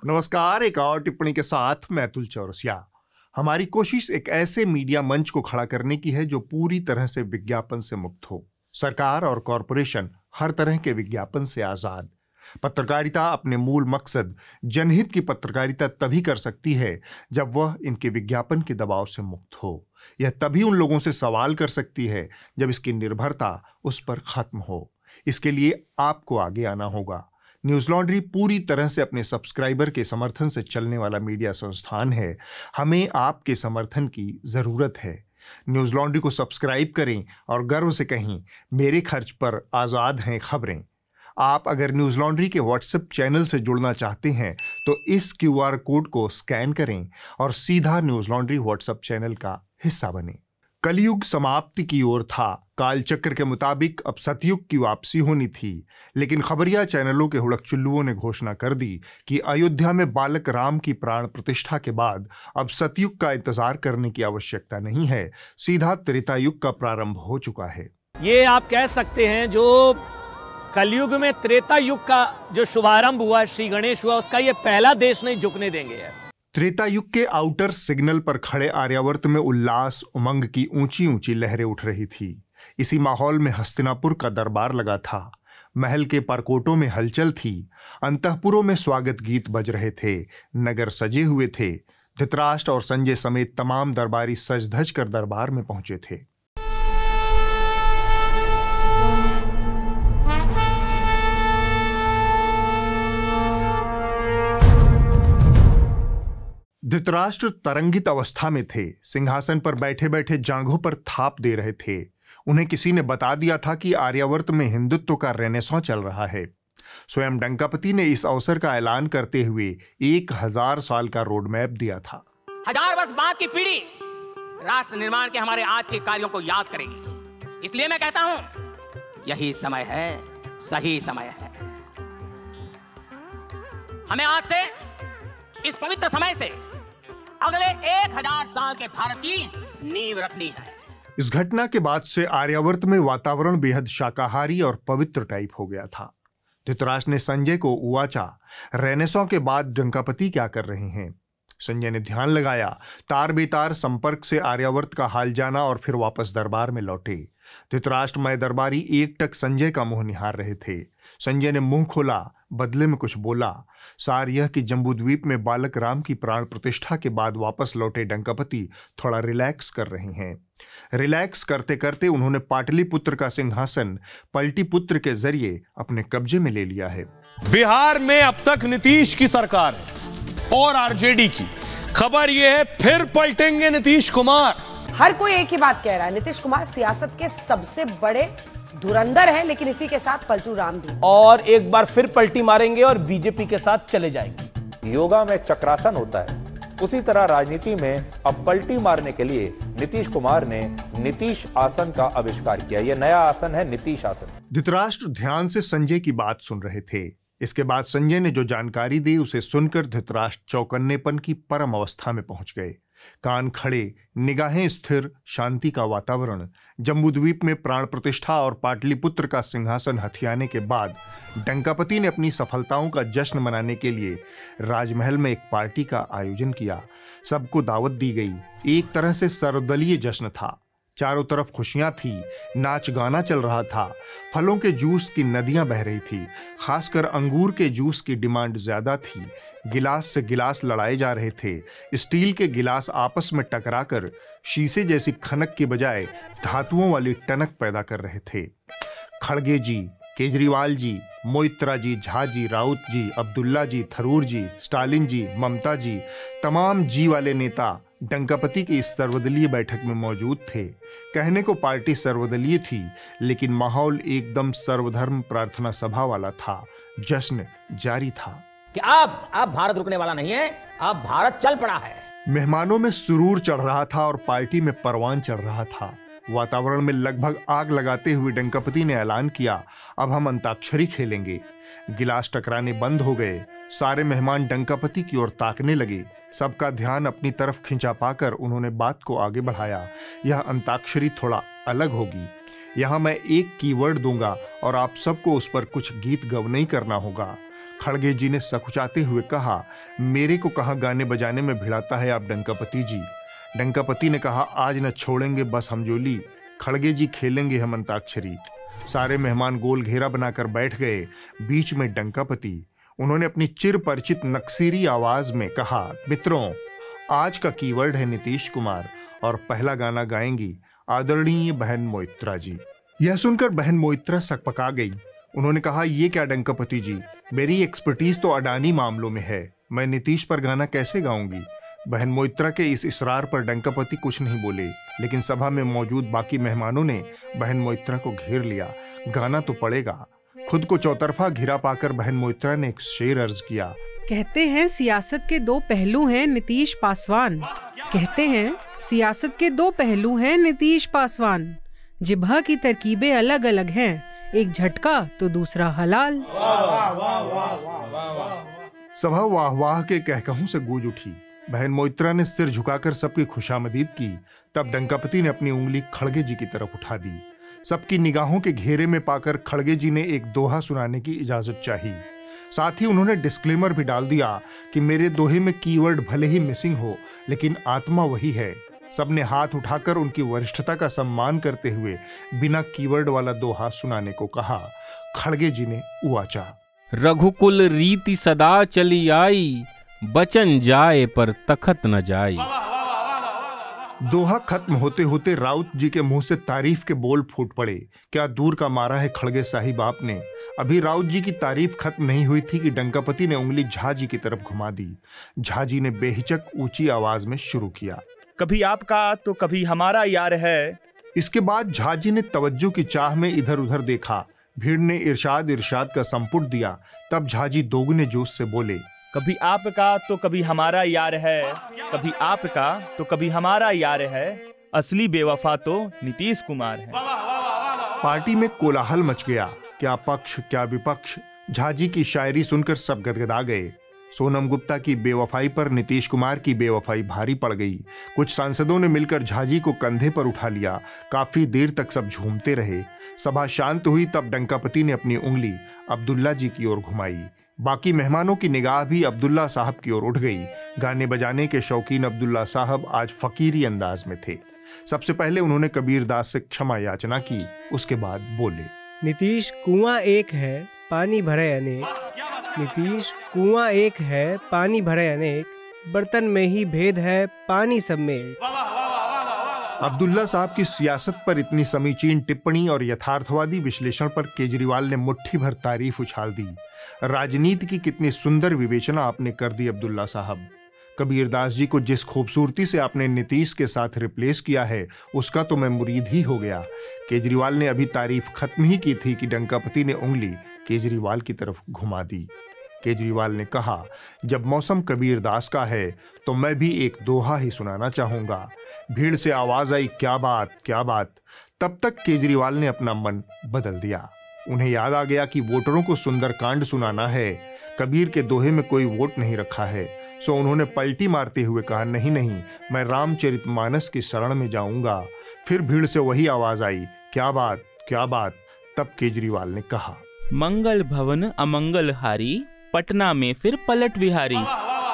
नमस्कार, एक और टिप्पणी के साथ मैं अतुल चौरसिया। हमारी कोशिश एक ऐसे मीडिया मंच को खड़ा करने की है जो पूरी तरह से विज्ञापन से मुक्त हो। सरकार और कॉरपोरेशन हर तरह के विज्ञापन से आजाद। पत्रकारिता अपने मूल मकसद जनहित की पत्रकारिता तभी कर सकती है जब वह इनके विज्ञापन के दबाव से मुक्त हो। यह तभी उन लोगों से सवाल कर सकती है जब इसकी निर्भरता उस पर खत्म हो। इसके लिए आपको आगे आना होगा। न्यूज लॉन्ड्री पूरी तरह से अपने सब्सक्राइबर के समर्थन से चलने वाला मीडिया संस्थान है। हमें आपके समर्थन की जरूरत है। न्यूज लॉन्ड्री को सब्सक्राइब करें और गर्व से कहें, मेरे खर्च पर आजाद हैं खबरें। आप अगर न्यूज लॉन्ड्री के व्हाट्सएप चैनल से जुड़ना चाहते हैं तो इस QR कोड को स्कैन करें और सीधा न्यूज लॉन्ड्री व्हाट्सएप चैनल का हिस्सा बने। कलयुग समाप्ति की ओर था। कालचक्र के मुताबिक अब सतयुग की वापसी होनी थी, लेकिन खबरिया चैनलों के हुड़क-चुल्लुओं ने घोषणा कर दी कि अयोध्या में बालक राम की प्राण प्रतिष्ठा के बाद अब सतयुग का इंतजार करने की आवश्यकता नहीं है। सीधा त्रेता युग का प्रारंभ हो चुका है। ये आप कह सकते हैं जो कलयुग में त्रेता युग का जो शुभारंभ हुआ, श्री गणेश हुआ, उसका ये पहला देश नहीं झुकने देंगे। त्रेता युग के आउटर सिग्नल पर खड़े आर्यावर्त में उल्लास उमंग की ऊंची ऊंची लहरें उठ रही थी। इसी माहौल में हस्तिनापुर का दरबार लगा था। महल के परकोटों में हलचल थी। अंतःपुरों में स्वागत गीत बज रहे थे। नगर सजे हुए थे। धृतराष्ट्र और संजय समेत तमाम दरबारी सज धज कर दरबार में पहुंचे थे। धृतराष्ट्र तरंगित अवस्था में थे। सिंहासन पर बैठे बैठे जांघों पर थाप दे रहे थे। उन्हें किसी ने बता दिया था कि आर्यावर्त में हिंदुत्व का रेनेसां चल रहा है। स्वयं डंकापति ने इस अवसर का ऐलान करते हुए 1000 साल का रोड मैप दिया था। 1000 वर्ष बाद की पीढ़ी राष्ट्र निर्माण के हमारे आज के कार्यों को याद करेगी। इसलिए मैं कहता हूं, यही समय है, सही समय है। हमें आज से, इस पवित्र समय से अगले 1000 साल के भारत की नींव रखनी है। इस घटना के बाद से आर्यावर्त में वातावरण बेहद शाकाहारी और पवित्र टाइप हो गया था। धृतराष्ट्र ने संजय को उवाचा, रेनेसां के बाद डंकापति क्या कर रहे हैं? संजय ने ध्यान लगाया। तार बेतार संपर्क से आर्यावर्त का हाल जाना और फिर वापस दरबार में लौटे। धृतराष्ट्र मय दरबारी एकटक संजय का मुंह निहार रहे थे। संजय ने मुंह खोला, बदले में कुछ बोला। सार यह कि जम्बूद्वीप में बालक राम की प्राण प्रतिष्ठा के बाद वापस लौटे डंकापति थोड़ा रिलैक्स कर रहे हैं। रिलैक्स करते करते उन्होंने पाटलिपुत्र का सिंहासन पलटीपुत्र के जरिए अपने कब्जे में ले लिया है। बिहार में अब तक नीतीश की सरकार है और आरजेडी की। खबर यह है, फिर पलटेंगे नीतीश कुमार। हर कोई एक ही बात कह रहा है, नीतीश कुमार सियासत के सबसे बड़े धुरंधर है, लेकिन इसी के साथ पलटू राम भी। और एक बार फिर पलटी मारेंगे और बीजेपी के साथ चले जाएंगे। योगा में चक्रासन होता है, उसी तरह राजनीति में अब पलटी मारने के लिए नीतीश कुमार ने नीतीश आसन का आविष्कार किया। यह नया आसन है, नीतीश आसन। धृतराष्ट्र ध्यान से संजय की बात सुन रहे थे। इसके बाद संजय ने जो जानकारी दी उसे सुनकर धृतराष्ट्र चौकन्नेपन की परम अवस्था में पहुंच गए। कान खड़े, निगाहें स्थिर, शांति का वातावरण। जम्बूद्वीप में प्राण प्रतिष्ठा और पाटलिपुत्र का सिंहासन हथियाने के बाद डंकापति ने अपनी सफलताओं का जश्न मनाने के लिए राजमहल में एक पार्टी का आयोजन किया। सबको दावत दी गई। एक तरह से सर्वदलीय जश्न था। चारों तरफ खुशियां थी, नाच गाना चल रहा था। फलों के जूस की नदियां बह रही थी। खासकर अंगूर के जूस की डिमांड ज्यादा थी। गिलास से गिलास लड़ाए जा रहे थे। स्टील के गिलास आपस में टकराकर शीशे जैसी खनक के बजाय धातुओं वाली टनक पैदा कर रहे थे। खड़गे जी, केजरीवाल जी, मोइत्रा जी, झा जी, राउत जी, अब्दुल्ला जी, थरूर जी, स्टालिन जी, ममता जी, तमाम जी वाले नेता डंकापति की इस सर्वदलीय बैठक में मौजूद थे। कहने को पार्टी सर्वदलीय थी, लेकिन माहौल एकदम सर्वधर्म प्रार्थना सभा वाला था। जश्न जारी था कि अब भारत रुकने वाला नहीं है, अब भारत चल पड़ा है। मेहमानों में सुरूर चढ़ रहा था और पार्टी में परवान चढ़ रहा था। वातावरण में लगभग आग लगाते हुए डंकापति ने ऐलान किया, अब हम अंताक्षरी खेलेंगे। गिलास टकराने बंद हो गए। सारे मेहमान डंकापति की ओर ताकने लगे। सबका ध्यान अपनी तरफ खिंचा पाकर उन्होंने बात को आगे बढ़ाया। यह अंताक्षरी थोड़ा अलग होगी। यहाँ मैं एक कीवर्ड दूंगा और आप सबको उस पर कुछ गीत गवनई करना होगा। खड़गे जी ने सकुचाते हुए कहा, मेरे को कहां गाने बजाने में भिड़ाता है आप डंकापति जी। डंकापति ने कहा, आज न छोड़ेंगे बस हम जोली, खड़गे जी खेलेंगे हम अंताक्षरी। सारे मेहमान गोल घेरा बनाकर बैठ गए, बीच में डंकापति। उन्होंने अपनी चिर परिचित नक्सीरी आवाज में कहा, मित्रों, आज का कीवर्ड है नीतीश कुमार और पहला गाना गाएंगी आदरणीय बहन मोइत्रा जी। यह सुनकर बहन मोइत्रा सकपका गई। उन्होंने कहा, ये क्या डंकापति जी, मेरी एक्सपर्टीज तो अडानी मामलों में है, मैं नीतीश पर गाना कैसे गाऊंगी। बहन मोइत्रा के इस इसरार पर डंकापति कुछ नहीं बोले, लेकिन सभा में मौजूद बाकी मेहमानों ने बहन मोइत्रा को घेर लिया। गाना तो पड़ेगा। खुद को चौतरफा घिरा पाकर बहन मोइत्रा ने एक शेर अर्ज किया। कहते हैं सियासत के दो पहलू हैं नीतीश पासवान, कहते हैं सियासत के दो पहलू हैं नीतीश पासवान, जिभा की तरकीबें अलग अलग हैं, एक झटका तो दूसरा हलाल। सभा वाह वाह के कहकहों से गूंज उठी। बहन मोइत्रा ने सिर झुकाकर सबकी खुशामदीद की। तब डंकापति ने अपनी उंगली खड़गे जी की तरफ उठा दी। सबकी निगाहों के घेरे में पाकर खड़गे जी ने एक दोहा सुनाने की इजाजत चाही। साथ ही उन्होंने डिस्क्लेमर भी डाल दिया कि मेरे दोहे में कीवर्ड भले ही मिसिंग हो, लेकिन आत्मा वही है। सबने हाथ उठाकर उनकी वरिष्ठता का सम्मान करते हुए बिना कीवर्ड वाला दोहा सुनाने को कहा। खड़गे जी ने उवाचा, रघुकुल रीति सदा चली आई, बचन जाए पर तखत न जाए। दोहा खत्म होते होते राउत जी के मुंह से तारीफ के बोल फूट पड़े। क्या दूर का मारा है खड़गे साहिब आपने। अभी राउत जी की तारीफ खत्म नहीं हुई थी कि डंकापति ने उंगली झा जी की तरफ घुमा दी। झा जी ने बेहिचक ऊंची आवाज में शुरू किया, कभी आपका तो कभी हमारा यार है। इसके बाद झा जी ने तवज्जो की चाह में इधर उधर देखा। भीड़ ने इरशाद का संपुट दिया। तब झा जी दोगुने जोश से बोले, कभी आपका तो कभी हमारा यार है, कभी आपका तो कभी हमारा यार है, असली बेवफा तो नीतीश कुमार है। पार्टी में कोलाहल मच गया। क्या पक्ष क्या विपक्ष। झा जी की शायरी सुनकर सब गदगदा गए। सोनम गुप्ता की बेवफाई पर नीतीश कुमार की बेवफाई भारी पड़ गई। कुछ सांसदों ने मिलकर झा जी को कंधे पर उठा लिया। काफी देर तक सब झूमते रहे। सभा शांत हुई तब डंकापति ने अपनी उंगली अब्दुल्ला जी की ओर घुमाई। बाकी मेहमानों की निगाह भी अब्दुल्ला साहब की ओर उठ गई। गाने बजाने के शौकीन अब्दुल्ला साहब आज फकीरी अंदाज में थे। सबसे पहले उन्होंने कबीर दास से क्षमा याचना की। उसके बाद बोले, नीतीश कुआं एक है पानी भरे अनेक, नीतीश कुआं एक है पानी भरे अनेक, बर्तन में ही भेद है पानी सब में एक। अब्दुल्ला साहब की सियासत पर इतनी समीचीन टिप्पणी और यथार्थवादी विश्लेषण पर केजरीवाल ने मुट्ठी भर तारीफ उछाल दी। राजनीति की कितनी सुंदर विवेचना आपने कर दी अब्दुल्ला साहब। कबीरदास जी को जिस खूबसूरती से आपने नीतीश के साथ रिप्लेस किया है, उसका तो मैं मुरीद ही हो गया। केजरीवाल ने अभी तारीफ खत्म ही की थी कि डंकापति ने उंगली केजरीवाल की तरफ घुमा दी। केजरीवाल ने कहा, जब मौसम कबीरदास का है तो मैं भी एक दोहा ही सुनाना चाहूंगा। भीड़ से आवाज आई, क्या बात क्या बात। तब तक केजरीवाल ने अपना मन बदल दिया। उन्हें याद आ गया कि वोटरों को सुंदरकांड सुनाना है। कबीर के दोहे में कोई वोट नहीं रखा है। सो उन्होंने पलटी मारते हुए कहा, नहीं नहीं, मैं रामचरितमानस की शरण में जाऊंगा। फिर भीड़ से वही आवाज आई, क्या बात क्या बात। तब केजरीवाल ने कहा, मंगल भवन अमंगल हारी, पटना में फिर पलट बिहारी।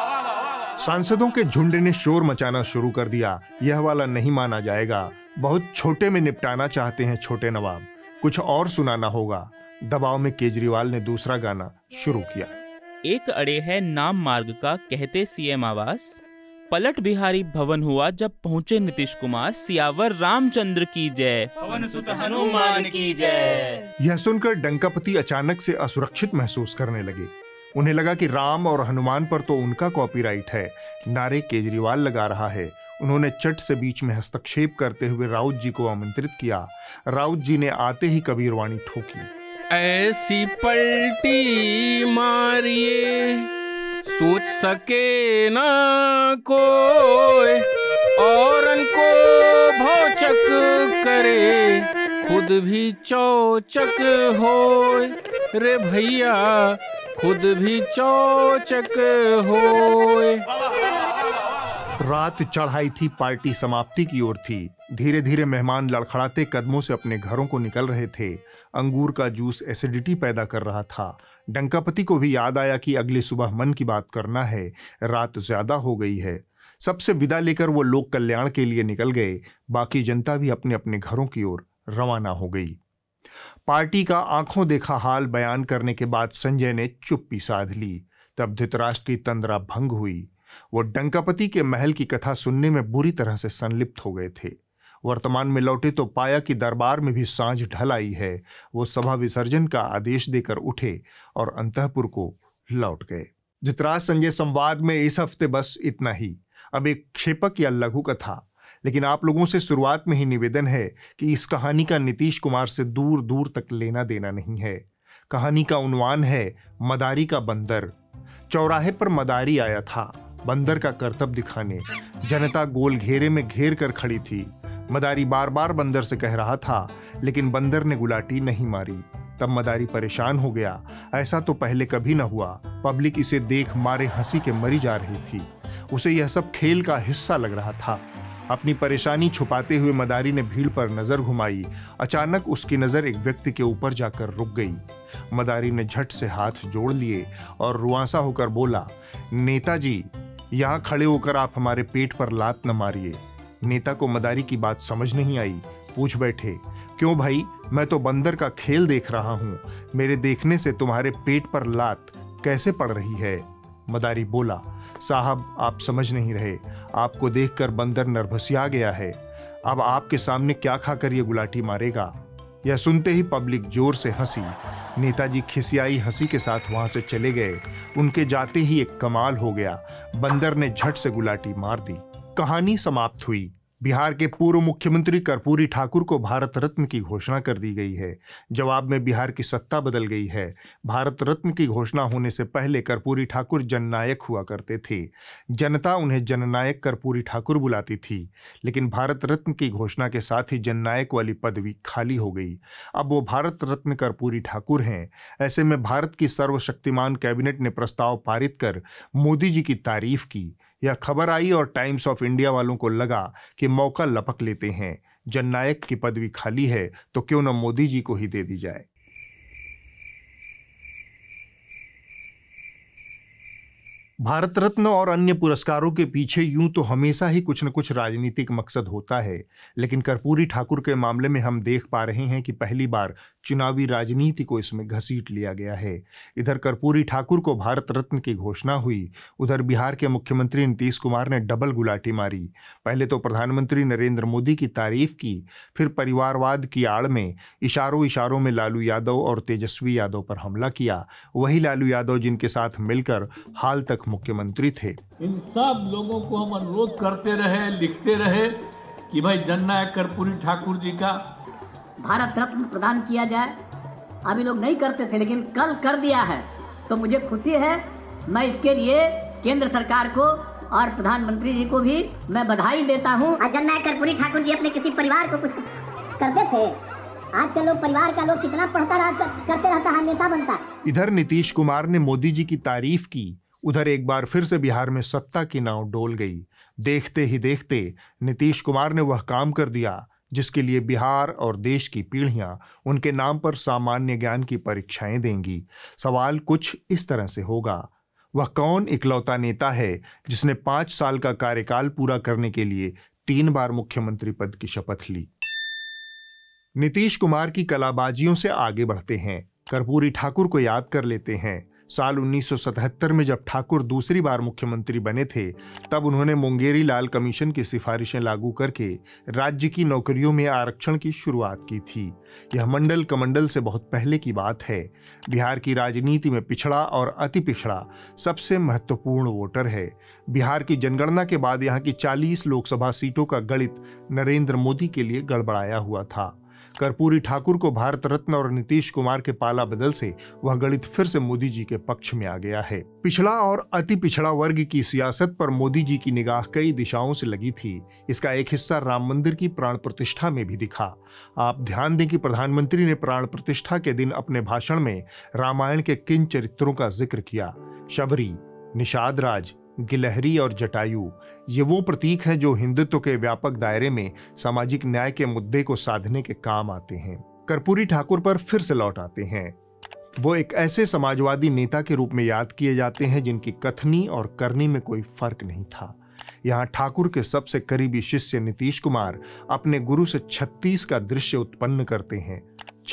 सांसदों के झुंड ने शोर मचाना शुरू कर दिया। यह वाला नहीं माना जाएगा। बहुत छोटे में निपटाना चाहते हैं छोटे नवाब, कुछ और सुनाना होगा। दबाव में केजरीवाल ने दूसरा गाना शुरू किया। एक अड़े है नाम मार्ग का कहते सीएम आवास, पलट बिहारी भवन हुआ जब पहुंचे नीतीश कुमार, सियावर रामचंद्र की जय, पवन सुत हनुमान की जय। यह सुनकर डंकापति अचानक से असुरक्षित महसूस करने लगे। उन्हें लगा कि राम और हनुमान पर तो उनका कॉपीराइट है, नारे केजरीवाल लगा रहा है। उन्होंने चट से बीच में हस्तक्षेप करते हुए राउत जी को आमंत्रित किया। राउत जी ने आते ही कबीरवाणी ठोकी, ऐसी पलटी मारिए सोच सके ना कोई, औरन को भौचक करे खुद भी चौचक होए, रे भैया खुद भी चौचक होए। रात चढ़ाई थी, पार्टी समाप्ति की ओर थी। धीरे धीरे मेहमान लड़खड़ाते कदमों से अपने घरों को निकल रहे थे। अंगूर का जूस एसिडिटी पैदा कर रहा था। डंकापति को भी याद आया कि अगली सुबह मन की बात करना है, रात ज्यादा हो गई है। सबसे विदा लेकर वो लोक कल्याण के लिए निकल गए। बाकी जनता भी अपने अपने घरों की ओर रवाना हो गई। पार्टी का आंखों देखा हाल बयान करने के बाद संजय ने चुप्पी साध ली। तब धृतराष्ट्र की तंद्रा भंग हुई। वो डंकापति के महल की कथा सुनने में बुरी तरह से संलिप्त हो गए थे। वर्तमान में लौटे तो पाया कि दरबार में भी सांझ ढल आई है। वो सभा विसर्जन का आदेश देकर उठे और अंतःपुर को लौट गए। धृतराष्ट्र संजय संवाद में इस हफ्ते बस इतना ही। अब एक क्षेपक या लघु कथा, लेकिन आप लोगों से शुरुआत में ही निवेदन है कि इस कहानी का नीतीश कुमार से दूर दूर तक लेना देना नहीं है। कहानी का उन्वान है मदारी का बंदर। चौराहे पर मदारी आया था बंदर का करतब दिखाने। जनता गोल घेरे में घेर कर खड़ी थी। मदारी बार बार बंदर से कह रहा था, लेकिन बंदर ने गुलाटी नहीं मारी। तब मदारी परेशान हो गया। ऐसा तो पहले कभी न हुआ। पब्लिक इसे देख मारे हंसी के मरी जा रही थी। उसे यह सब खेल का हिस्सा लग रहा था। अपनी परेशानी छुपाते हुए मदारी ने भीड़ पर नजर घुमाई। अचानक उसकी नजर एक व्यक्ति के ऊपर जाकर रुक गई। मदारी ने झट से हाथ जोड़ लिए और रुआंसा होकर बोला, नेताजी, यहाँ खड़े होकर आप हमारे पेट पर लात न मारिए। नेता को मदारी की बात समझ नहीं आई। पूछ बैठे, क्यों भाई, मैं तो बंदर का खेल देख रहा हूं। मेरे देखने से तुम्हारे पेट पर लात कैसे पड़ रही है? मदारी बोला, साहब आप समझ नहीं रहे। आपको देखकर बंदर नर्भसिया गया है। अब आपके सामने क्या खाकर ये गुलाटी मारेगा? यह सुनते ही पब्लिक जोर से हंसी। नेताजी खिसियाई हंसी के साथ वहां से चले गए। उनके जाते ही एक कमाल हो गया। बंदर ने झट से गुलाटी मार दी। कहानी समाप्त हुई। बिहार के पूर्व मुख्यमंत्री कर्पूरी ठाकुर को भारत रत्न की घोषणा कर दी गई है। जवाब में बिहार की सत्ता बदल गई है। भारत रत्न की घोषणा होने से पहले कर्पूरी ठाकुर जननायक हुआ करते थे। जनता उन्हें जननायक कर्पूरी ठाकुर बुलाती थी, लेकिन भारत रत्न की घोषणा के साथ ही जननायक वाली पदवी खाली हो गई। अब वो भारत रत्न कर्पूरी ठाकुर हैं। ऐसे में भारत की सर्वशक्तिमान कैबिनेट ने प्रस्ताव पारित कर मोदी जी की तारीफ की। यह खबर आई और टाइम्स ऑफ इंडिया वालों को लगा कि मौका लपक लेते हैं। जननायक की पदवी खाली है तो क्यों न मोदी जी को ही दे दी जाए। भारत रत्न और अन्य पुरस्कारों के पीछे यूं तो हमेशा ही कुछ न कुछ राजनीतिक मकसद होता है, लेकिन कर्पूरी ठाकुर के मामले में हम देख पा रहे हैं कि पहली बार चुनावी राजनीति को इसमें घसीट लिया गया है। इधर कर्पूरी ठाकुर को भारत रत्न की घोषणा हुई, उधर बिहार के मुख्यमंत्री नीतीश कुमार ने डबल गुलाटी मारी। पहले तो प्रधानमंत्री नरेंद्र मोदी की तारीफ की, फिर परिवारवाद की आड़ में इशारों इशारों में लालू यादव और तेजस्वी यादव पर हमला किया। वही लालू यादव जिनके साथ मिलकर हाल तक मुख्यमंत्री थे। इन सब लोगों को हम अनुरोध करते रहे, लिखते रहे कि भाई जननायक कर्पूरी ठाकुर जी का भारत रत्न प्रदान किया जाए। अभी लोग नहीं करते थे, लेकिन कल कर दिया है तो मुझे खुशी है। मैं इसके लिए केंद्र सरकार को और प्रधानमंत्री जी को भी मैं बधाई देता हूँ। जननायक कर्पूरी ठाकुर जी अपने किसी परिवार को कुछ करते थे। आजकल लोग परिवार का लोग कितना करते रहता है, नेता बनता। इधर नीतीश कुमार ने मोदी जी की तारीफ की, उधर एक बार फिर से बिहार में सत्ता की नाव डोल गई। देखते ही देखते नीतीश कुमार ने वह काम कर दिया जिसके लिए बिहार और देश की पीढ़ियां उनके नाम पर सामान्य ज्ञान की परीक्षाएं देंगी। सवाल कुछ इस तरह से होगा, वह कौन इकलौता नेता है जिसने 5 साल का कार्यकाल पूरा करने के लिए 3 बार मुख्यमंत्री पद की शपथ ली? नीतीश कुमार की कलाबाजियों से आगे बढ़ते हैं। कर्पूरी ठाकुर को याद कर लेते हैं। साल 1977 में जब ठाकुर दूसरी बार मुख्यमंत्री बने थे, तब उन्होंने मुंगेरी लाल कमीशन की सिफारिशें लागू करके राज्य की नौकरियों में आरक्षण की शुरुआत की थी। यह मंडल कमंडल से बहुत पहले की बात है। बिहार की राजनीति में पिछड़ा और अति पिछड़ा सबसे महत्वपूर्ण वोटर है। बिहार की जनगणना के बाद यहाँ की 40 लोकसभा सीटों का गणित नरेंद्र मोदी के लिए गड़बड़ाया हुआ था। कर्पूरी ठाकुर को भारत रत्न और नीतीश कुमार के पाला बदल से वह गणित फिर से मोदी जी के पक्ष में आ गया है। पिछड़ा और अति पिछड़ा वर्ग की सियासत पर मोदी जी की निगाह कई दिशाओं से लगी थी। इसका एक हिस्सा राम मंदिर की प्राण प्रतिष्ठा में भी दिखा। आप ध्यान दें कि प्रधानमंत्री ने प्राण प्रतिष्ठा के दिन अपने भाषण में रामायण के किन चरित्रों का जिक्र किया? शबरी, निषाद राज, गिलहरी और जटायु। ये वो प्रतीक हैं जो हिंदुत्व के व्यापक दायरे में सामाजिक न्याय के मुद्दे को साधने के काम आते हैं। कर्पूरी ठाकुर पर फिर से लौट आते हैं। वो एक ऐसे समाजवादी नेता के रूप में याद किए जाते हैं जिनकी कथनी और करनी में कोई फर्क नहीं था। यहाँ ठाकुर के सबसे करीबी शिष्य नीतीश कुमार अपने गुरु से 36 का दृश्य उत्पन्न करते हैं।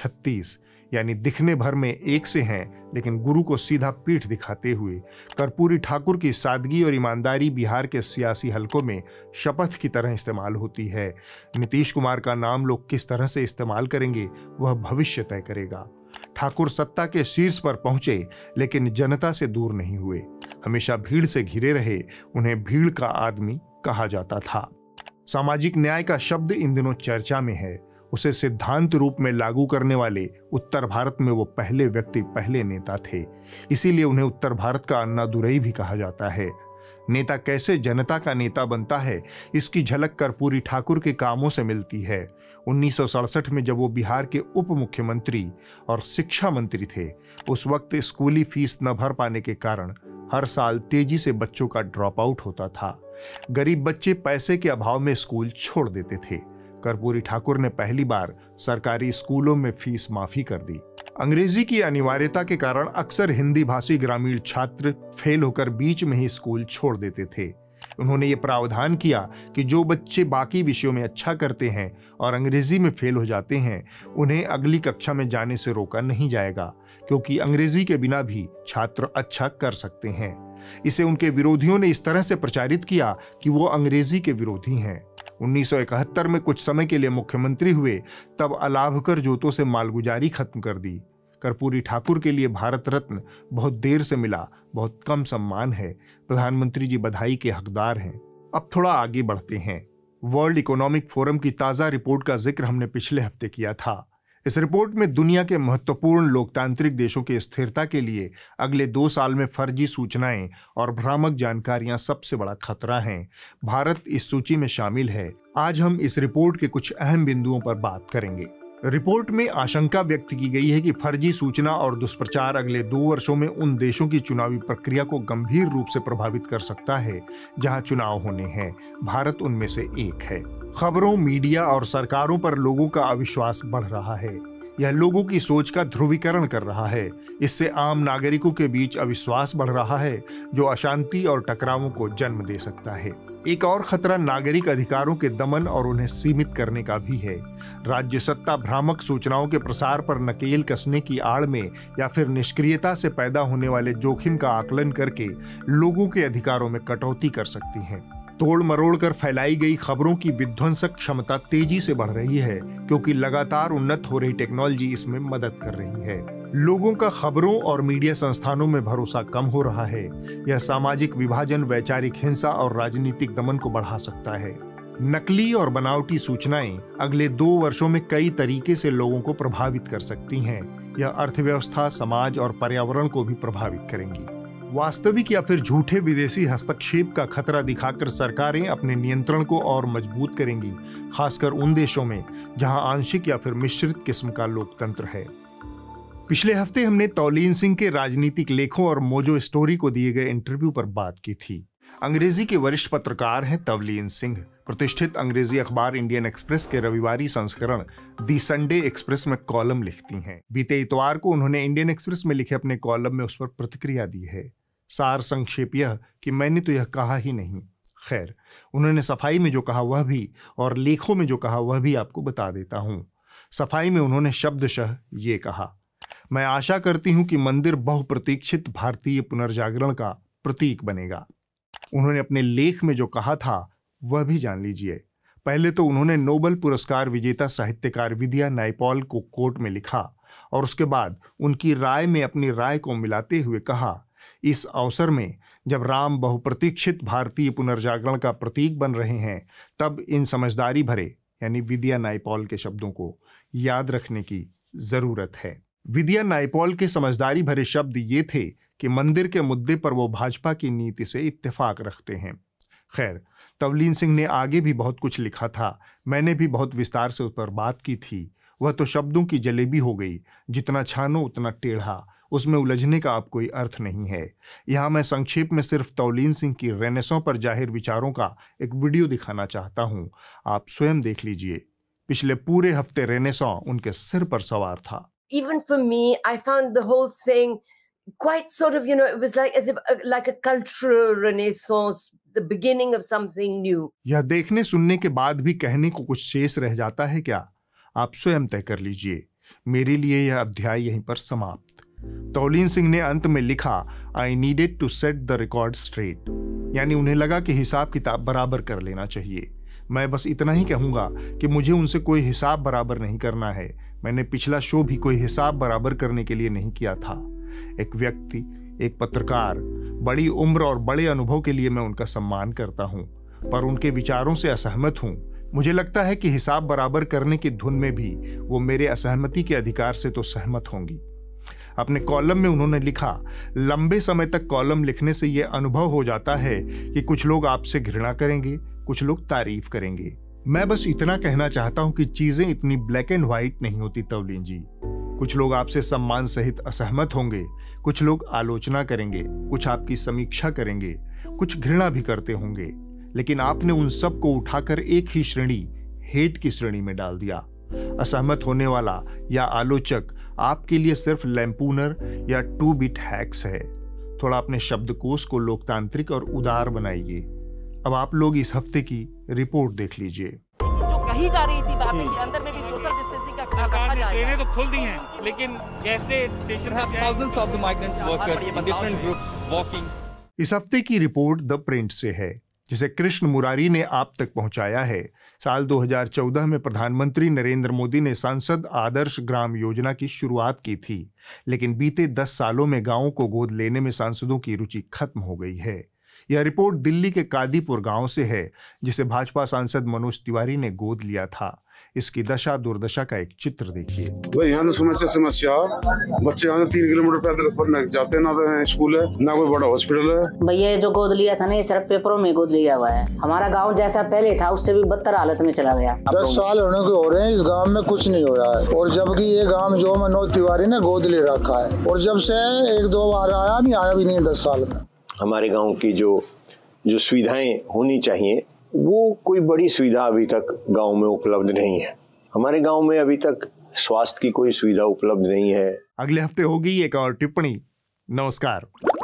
36 यानी दिखने भर में एक से हैं, लेकिन गुरु को सीधा पीठ दिखाते हुए कर्पूरी ठाकुर की सादगी और ईमानदारी बिहार के सियासी हलकों में शपथ की तरह इस्तेमाल होती है। नीतीश कुमार का नाम लोग किस तरह से इस्तेमाल करेंगे वह भविष्य तय करेगा। ठाकुर सत्ता के शीर्ष पर पहुंचे, लेकिन जनता से दूर नहीं हुए। हमेशा भीड़ से घिरे रहे। उन्हें भीड़ का आदमी कहा जाता था। सामाजिक न्याय का शब्द इन दिनों चर्चा में है। उसे सिद्धांत रूप में लागू करने वाले उत्तर भारत में वो पहले व्यक्ति, पहले नेता थे। इसीलिए उन्हें उत्तर भारत का अन्नादुरई भी कहा जाता है। नेता कैसे जनता का नेता बनता है, इसकी झलक कर्पूरी ठाकुर के कामों से मिलती है। 1967 में जब वो बिहार के उप मुख्यमंत्री और शिक्षा मंत्री थे, उस वक्त स्कूली फीस न भर पाने के कारण हर साल तेजी से बच्चों का ड्रॉप आउट होता था। गरीब बच्चे पैसे के अभाव में स्कूल छोड़ देते थे। कर्पूरी ठाकुर ने पहली बार सरकारी स्कूलों में फीस माफी कर दी। अंग्रेजी की अनिवार्यता के कारण अक्सर हिंदी भाषी ग्रामीण छात्र फेल होकर बीच में ही स्कूल छोड़ देते थे। उन्होंने ये प्रावधान किया कि जो बच्चे बाकी विषयों में अच्छा करते हैं और अंग्रेजी में फेल हो जाते हैं, उन्हें अगली कक्षा में जाने से रोका नहीं जाएगा, क्योंकि अंग्रेजी के बिना भी छात्र अच्छा कर सकते हैं। इसे उनके विरोधियों ने इस तरह से प्रचारित किया कि वो अंग्रेजी के विरोधी हैं। 1971 में कुछ समय के लिए मुख्यमंत्री हुए, तब अलाभकर जोतों से मालगुजारी खत्म कर दी। कर्पूरी ठाकुर के लिए भारत रत्न बहुत देर से मिला, बहुत कम सम्मान है। प्रधानमंत्री जी बधाई के हकदार हैं। अब थोड़ा आगे बढ़ते हैं। वर्ल्ड इकोनॉमिक फोरम की ताजा रिपोर्ट का जिक्र हमने पिछले हफ्ते किया था। इस रिपोर्ट में दुनिया के महत्वपूर्ण लोकतांत्रिक देशों की स्थिरता के लिए अगले 2 साल में फर्जी सूचनाएं और भ्रामक जानकारियां सबसे बड़ा खतरा हैं। भारत इस सूची में शामिल है। आज हम इस रिपोर्ट के कुछ अहम बिंदुओं पर बात करेंगे। रिपोर्ट में आशंका व्यक्त की गई है कि फर्जी सूचना और दुष्प्रचार अगले 2 वर्षों में उन देशों की चुनावी प्रक्रिया को गंभीर रूप से प्रभावित कर सकता है जहां चुनाव होने हैं। भारत उनमें से एक है। खबरों, मीडिया और सरकारों पर लोगों का अविश्वास बढ़ रहा है। यह लोगों की सोच का ध्रुवीकरण कर रहा है। इससे आम नागरिकों के बीच अविश्वास बढ़ रहा है, जो अशांति और टकरावों को जन्म दे सकता है। एक और खतरा नागरिक अधिकारों के दमन और उन्हें सीमित करने का भी है। राज्य सत्ता भ्रामक सूचनाओं के प्रसार पर नकेल कसने की आड़ में या फिर निष्क्रियता से पैदा होने वाले जोखिम का आकलन करके लोगों के अधिकारों में कटौती कर सकती हैं। तोड़ मरोड़ कर फैलाई गई खबरों की विध्वंसक क्षमता तेजी से बढ़ रही है, क्योंकि लगातार उन्नत हो रही टेक्नोलॉजी इसमें मदद कर रही है। लोगों का खबरों और मीडिया संस्थानों में भरोसा कम हो रहा है। यह सामाजिक विभाजन, वैचारिक हिंसा और राजनीतिक दमन को बढ़ा सकता है। नकली और बनावटी सूचनाएं अगले 2 वर्षों में कई तरीके से लोगों को प्रभावित कर सकती हैं। यह अर्थव्यवस्था, समाज और पर्यावरण को भी प्रभावित करेंगी। वास्तविक या फिर झूठे विदेशी हस्तक्षेप का खतरा दिखाकर सरकारें अपने नियंत्रण को और मजबूत करेंगी, खासकर उन देशों में जहां आंशिक या फिर मिश्रित किस्म का लोकतंत्र है। पिछले हफ्ते हमने तौलीन सिंह के राजनीतिक लेखों और मोजो स्टोरी को दिए गए इंटरव्यू पर बात की थी। अंग्रेजी के वरिष्ठ पत्रकार हैं तौलीन सिंह। प्रतिष्ठित अंग्रेजी अखबार इंडियन एक्सप्रेस के रविवारी संस्करण दी संडे एक्सप्रेस में कॉलम लिखती हैं। बीते इतवार को उन्होंने इंडियन एक्सप्रेस में लिखे अपने कॉलम में उस पर प्रतिक्रिया दी है। सार संक्षेप यह कि मैंने तो यह कहा ही नहीं। खैर, उन्होंने सफाई में जो कहा वह भी और लेखों में जो कहा वह भी आपको बता देता हूं। सफाई में उन्होंने शब्दशः ये कहा, मैं आशा करती हूं कि मंदिर बहुप्रतीक्षित भारतीय पुनर्जागरण का प्रतीक बनेगा। उन्होंने अपने लेख में जो कहा था वह भी जान लीजिए। पहले तो उन्होंने नोबेल पुरस्कार विजेता साहित्यकार विद्या नायपॉल को कोर्ट में लिखा और उसके बाद उनकी राय में अपनी राय को मिलाते हुए कहा, इस अवसर में जब राम बहुप्रतीक्षित भारतीय पुनर्जागरण का प्रतीक बन रहे हैं, तब इन समझदारी भरे यानी विद्या नायपॉल के शब्दों को याद रखने की जरूरत है। विद्या नायपॉल के समझदारी भरे शब्द ये थे कि मंदिर के मुद्दे पर वो भाजपा की नीति से इत्तेफाक रखते हैं। खैर, तौलीन सिंह ने आगे भी बहुत कुछ लिखा था। मैंने भी बहुत विस्तार से उस पर बात की थी। वह तो शब्दों की जलेबी हो गई, जितना छानो उतना टेढ़ा। उसमें उलझने का अब कोई अर्थ नहीं है। यहाँ मैं संक्षेप में सिर्फ तौलीन सिंह की रेनेसों पर जाहिर विचारों का एक वीडियो दिखाना चाहता हूँ। आप स्वयं देख लीजिए। पिछले पूरे हफ्ते रेनेसों उनके सिर पर सवार था। even for me, I found the whole thing quite sort of, it was like as if like a cultural renaissance, the beginning of something new. यह देखने सुनने के बाद भी कहने को कुछ शेष रह जाता है क्या? आप स्वयं तय कर लीजिए। मेरे लिए यह अध्याय यहीं पर समाप्त। तौलीन सिंह ने अंत में लिखा, I needed to set the record straight, यानी उन्हें लगा कि हिसाब किताब बराबर कर लेना चाहिए। मैं बस इतना ही कहूंगा कि मुझे उनसे कोई हिसाब बराबर नहीं करना है। मैंने पिछला शो भी कोई हिसाब बराबर करने के लिए नहीं किया था। एक व्यक्ति, एक पत्रकार, बड़ी उम्र और बड़े अनुभव के लिए मैं उनका सम्मान करता हूं, पर उनके विचारों से असहमत हूं। मुझे लगता है कि हिसाब बराबर करने की धुन में भी वो मेरे असहमति के अधिकार से तो सहमत होंगी। अपने कॉलम में उन्होंने लिखा, लंबे समय तक कॉलम लिखने से यह अनुभव हो जाता है कि कुछ लोग आपसे घृणा करेंगे, कुछ लोग तारीफ करेंगे। मैं बस इतना कहना चाहता हूं कि चीजें इतनी ब्लैक एंड व्हाइट नहीं होती तौलीन जी। कुछ लोग आपसे सम्मान सहित असहमत होंगे, कुछ लोग आलोचना करेंगे, कुछ आपकी समीक्षा करेंगे, कुछ घृणा भी करते होंगे, लेकिन आपने उन सब को उठाकर एक ही श्रेणी, हेट की श्रेणी में डाल दिया। असहमत होने वाला या आलोचक आपके लिए सिर्फ लैंपूनर या 2-बिट हैक्स है। थोड़ा अपने शब्दकोश को लोकतांत्रिक और उदार बनाइए। अब आप लोग इस हफ्ते की रिपोर्ट देख लीजिए। जो कही जा रही थी बातें कि अंदर में भी सोशल डिस्टेंसिंग का ख्याल रखा जाएगा। ट्रेनें तो खुल दी हैं, लेकिन कैसे स्टेशन पर thousands of the migrants workers in different groups walking। इस हफ्ते की रिपोर्ट द प्रिंट से है, जिसे कृष्ण मुरारी ने आप तक पहुंचाया है। साल 2014 में प्रधानमंत्री नरेंद्र मोदी ने सांसद आदर्श ग्राम योजना की शुरुआत की थी, लेकिन बीते 10 सालों में गांवों को गोद लेने में सांसदों की रुचि खत्म हो गई है। यह रिपोर्ट दिल्ली के कादीपुर गांव से है, जिसे भाजपा सांसद मनोज तिवारी ने गोद लिया था। इसकी दशा दुर्दशा का एक चित्र देखिए। भाई यहाँ तो समस्या बच्चे यहाँ 3 किलोमीटर पैदल पढ़ने जाते, ना तो स्कूल है ना कोई बड़ा हॉस्पिटल है। भैया जो गोद लिया था ना, ये सिर्फ पेपरों में गोद लिया हुआ है। हमारा गांव जैसा पहले था उससे भी बदतर हालत में चला गया। 10 साल होने को हो रहे हैं, इस गांव में कुछ नहीं हुआ है। और जबकि ये गांव जो मनोज तिवारी ने गोद ले रखा है, और जब से 1-2 बार आया नहीं, आया भी नहीं 10 साल में। हमारे गाँव की जो सुविधाएं होनी चाहिए, वो कोई बड़ी सुविधा अभी तक गांव में उपलब्ध नहीं है। हमारे गांव में अभी तक स्वास्थ्य की कोई सुविधा उपलब्ध नहीं है। अगले हफ्ते होगी एक और टिप्पणी। नमस्कार।